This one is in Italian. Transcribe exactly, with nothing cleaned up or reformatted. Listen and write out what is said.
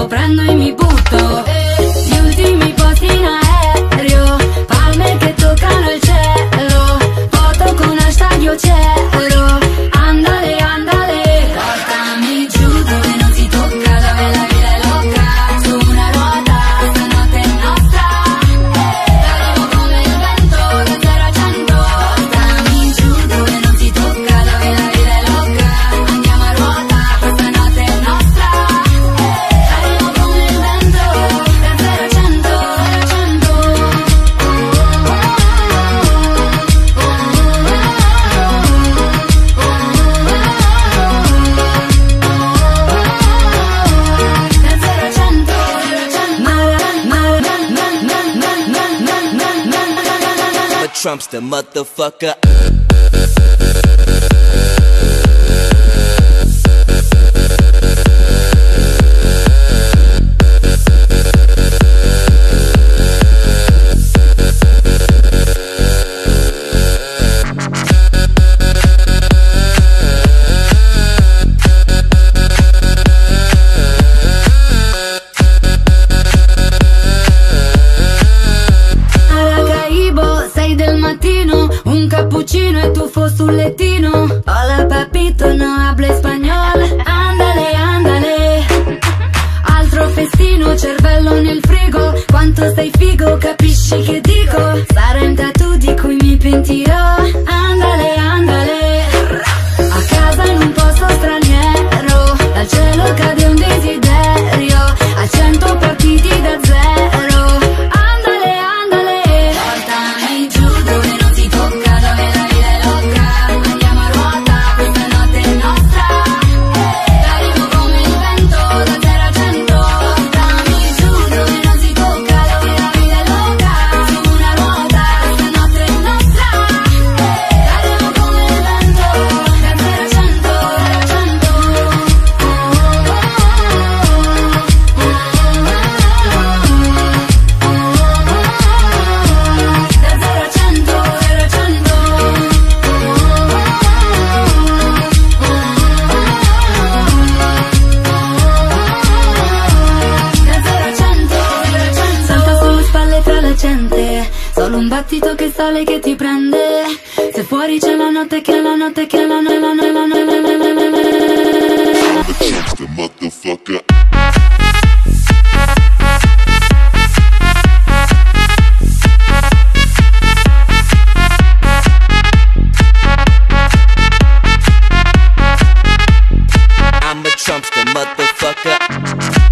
prendo e mi butto. Gli ultimi posti in aereo, palme che toccano il cielo, foto con hashtag io c'ero. Andale, andale, portami giù dove non si tocca, dove la vita è loca. Su una ruota, stanotte è nostra, arrivo come il vento, da zero a cento. Portami giù dove non si tocca, dove la vita è loca. Andiamo a ruota, questa notte è nostra, arrivo come il vento, da zero a cento, zero a cento. Trump's the motherfucker. Un cappuccino e tuffo sul lettino. Hola papito, no hablo español. Andale, andale. Altro festino, cervello nel frigo. Quanto sei figo, capisci che dico? Sarà un tattoo di cui mi pentirò. Andale, andale. A casa in un posto straniero, dal cielo cade un desiderio. A cento partiti da zero. Andale, andale. Portami giù dove non si tocca, dove la vita è loca. Andiamo a ruota, questa notte è nostra, arrivo come il vento, da zero a cento. Portami giù dove non si tocca, dove la vita è loca. Su una ruota, questa notte è nostra, arrivo come il vento, da zero a cento, zero a cento. Da zero a cento, zero a cento. Da zero a cento, zero a cento. Salta sulle spalle tra la gente, solo un battito che sale che ti prende. Se fuori c'è la notte che la notte che la notte la notte la notte la notte la notte. Trump's the motherfucker. I'm a Trump's the motherfucker.